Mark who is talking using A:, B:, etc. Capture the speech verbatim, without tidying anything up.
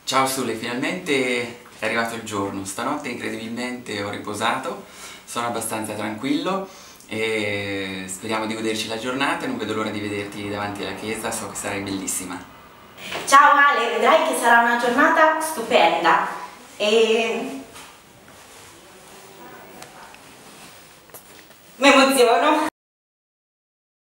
A: Ciao Sule, finalmente è arrivato il giorno. Stanotte incredibilmente ho riposato, sono abbastanza tranquillo e speriamo di goderci la giornata. Non vedo l'ora di vederti davanti alla chiesa, so che sarai bellissima.
B: Ciao Ale, vedrai che sarà una giornata stupenda e mi emoziono.